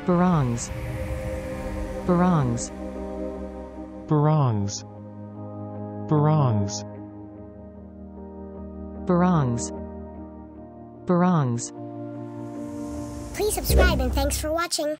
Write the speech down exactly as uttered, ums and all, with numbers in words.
barongs, barongs, barongs, barongs, barongs, barongs. Please subscribe and thanks for watching.